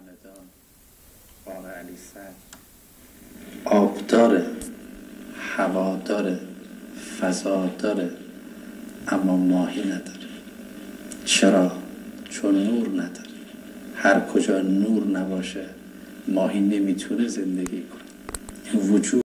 همدان بار علی سعد آب داره، هوا داره، فضا داره، اما ماهی نداره. چرا؟ چون نور نداره. هر کجا نور نباشه ماهی نمیتونه زندگی کنه. وجود